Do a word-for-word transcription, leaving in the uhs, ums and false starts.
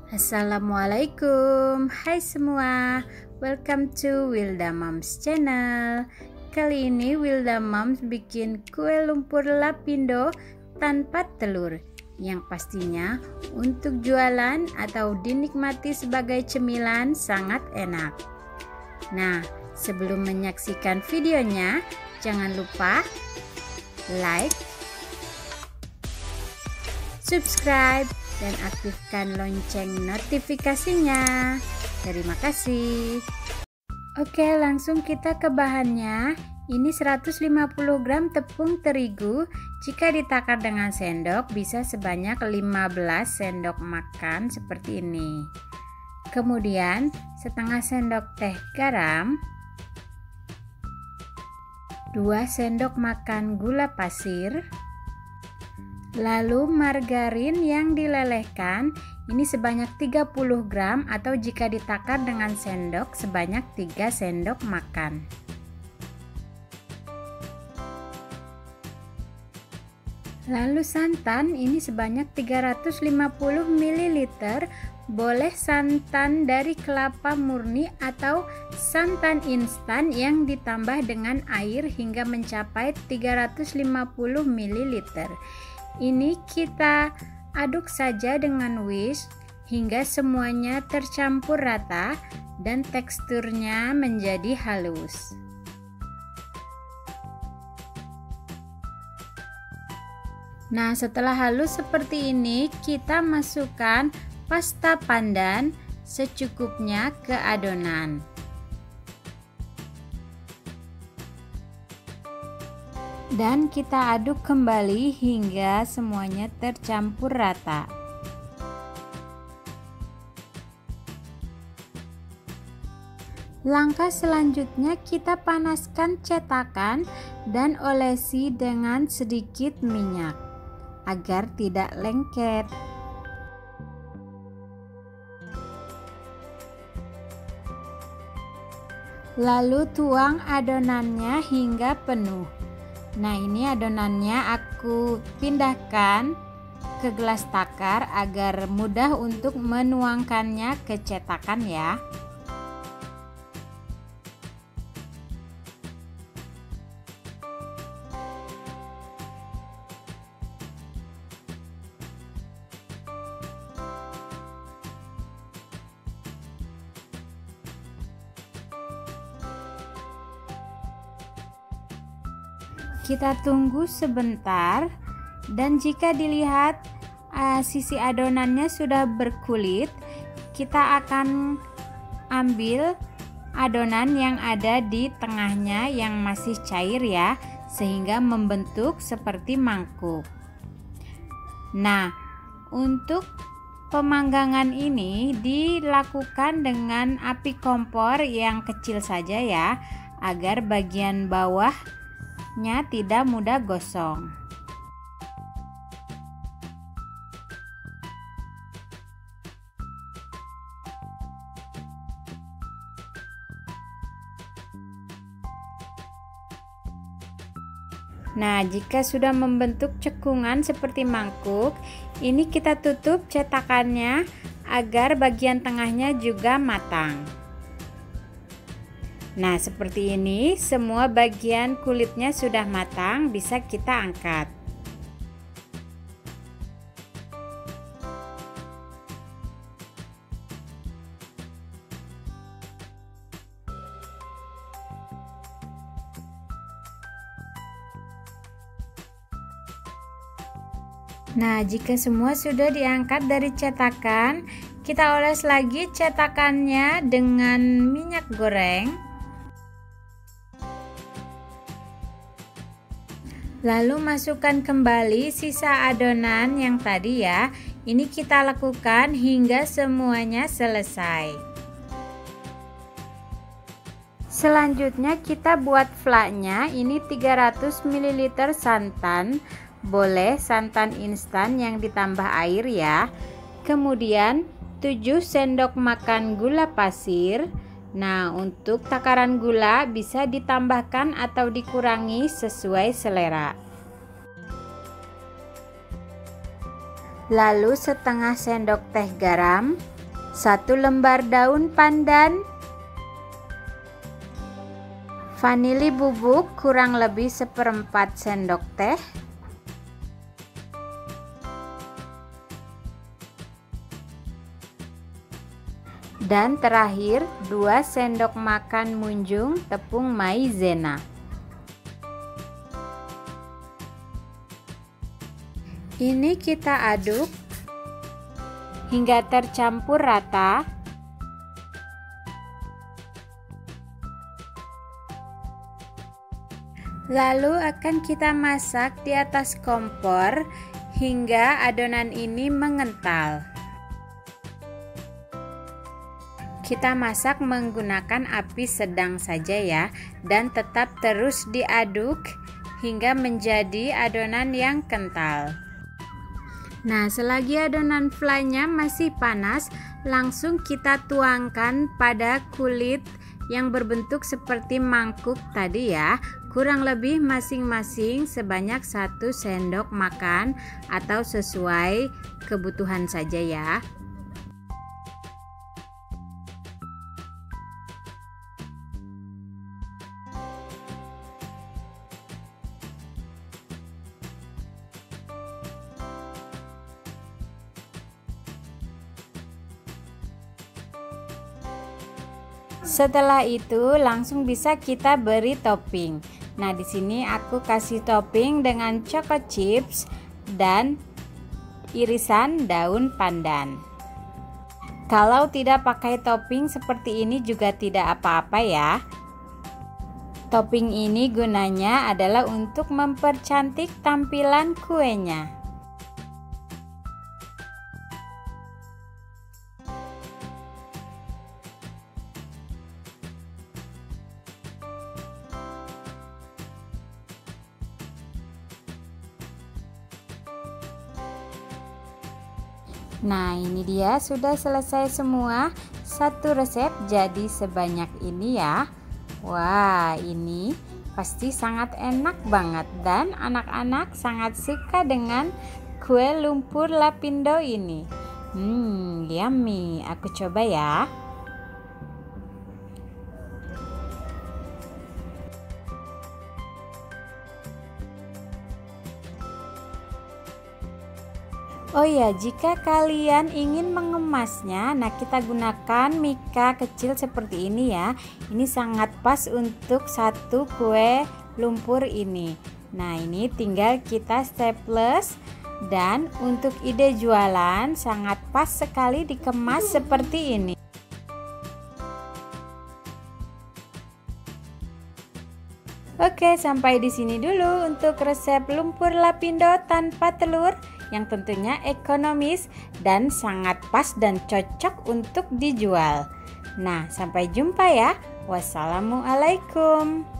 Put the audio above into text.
Assalamualaikum, hai semua, welcome to Wilda Moms channel. Kali ini Wilda Moms bikin kue lumpur lapindo tanpa telur, yang pastinya untuk jualan atau dinikmati sebagai cemilan sangat enak. Nah, sebelum menyaksikan videonya, jangan lupa like, subscribe, dan aktifkan lonceng notifikasinya. Terima kasih. Oke, langsung kita ke bahannya. Ini seratus lima puluh gram tepung terigu. Jika ditakar dengan sendok bisa sebanyak lima belas sendok makan seperti ini. Kemudian setengah sendok teh garam, dua sendok makan gula pasir, lalu margarin yang dilelehkan ini sebanyak tiga puluh gram atau jika ditakar dengan sendok sebanyak tiga sendok makan. Lalu santan ini sebanyak tiga ratus lima puluh mililiter, boleh santan dari kelapa murni atau santan instan yang ditambah dengan air hingga mencapai tiga ratus lima puluh mililiter. Ini kita aduk saja dengan whisk hingga semuanya tercampur rata dan teksturnya menjadi halus. Nah, setelah halus seperti ini, kita masukkan pasta pandan secukupnya ke adonan. Dan kita aduk kembali hingga semuanya tercampur rata. Langkah selanjutnya kita panaskan cetakan dan olesi dengan sedikit minyak agar tidak lengket. Lalu tuang adonannya hingga penuh. Nah, ini adonannya aku pindahkan ke gelas takar agar mudah untuk menuangkannya ke cetakan ya. Kita tunggu sebentar, dan jika dilihat uh, sisi adonannya sudah berkulit, kita akan ambil adonan yang ada di tengahnya yang masih cair ya, sehingga membentuk seperti mangkuk. Nah, untuk pemanggangan ini dilakukan dengan api kompor yang kecil saja ya, agar bagian bawah tidak mudah gosong. Nah, jika sudah membentuk cekungan seperti mangkuk, ini kita tutup cetakannya agar bagian tengahnya juga matang. Nah, seperti ini semua bagian kulitnya sudah matang, bisa kita angkat. Nah, jika semua sudah diangkat dari cetakan, kita oles lagi cetakannya dengan minyak goreng. Lalu masukkan kembali sisa adonan yang tadi ya. Ini kita lakukan hingga semuanya selesai. Selanjutnya kita buat flaknya. Ini tiga ratus mililiter santan. Boleh santan instan yang ditambah air ya. Kemudian tujuh sendok makan gula pasir. Nah, untuk takaran gula bisa ditambahkan atau dikurangi sesuai selera. Lalu setengah sendok teh garam, satu lembar daun pandan, vanili bubuk kurang lebih seperempat sendok teh, dan terakhir dua sendok makan munjung tepung maizena. Ini kita aduk hingga tercampur rata. Lalu akan kita masak di atas kompor hingga adonan ini mengental. Kita masak menggunakan api sedang saja ya, dan tetap terus diaduk hingga menjadi adonan yang kental. Nah, selagi adonan flannya masih panas, langsung kita tuangkan pada kulit yang berbentuk seperti mangkuk tadi ya, kurang lebih masing-masing sebanyak satu sendok makan atau sesuai kebutuhan saja ya. Setelah itu langsung bisa kita beri topping. Nah, di sini aku kasih topping dengan choco chips dan irisan daun pandan. Kalau tidak pakai topping seperti ini juga tidak apa-apa ya. Topping ini gunanya adalah untuk mempercantik tampilan kuenya. Nah, ini dia sudah selesai semua. Satu resep jadi sebanyak ini ya. Wah, ini pasti sangat enak banget dan anak-anak sangat suka dengan kue lumpur lapindo ini. Hmm, yummy. Aku coba ya. Oh ya, jika kalian ingin mengemasnya, nah kita gunakan mika kecil seperti ini ya. Ini sangat pas untuk satu kue lumpur ini. Nah, ini tinggal kita staples, dan untuk ide jualan sangat pas sekali dikemas seperti ini. Oke, sampai di sini dulu untuk resep lumpur lapindo tanpa telur yang tentunya ekonomis dan sangat pas dan cocok untuk dijual. Nah, sampai jumpa ya. Wassalamualaikum.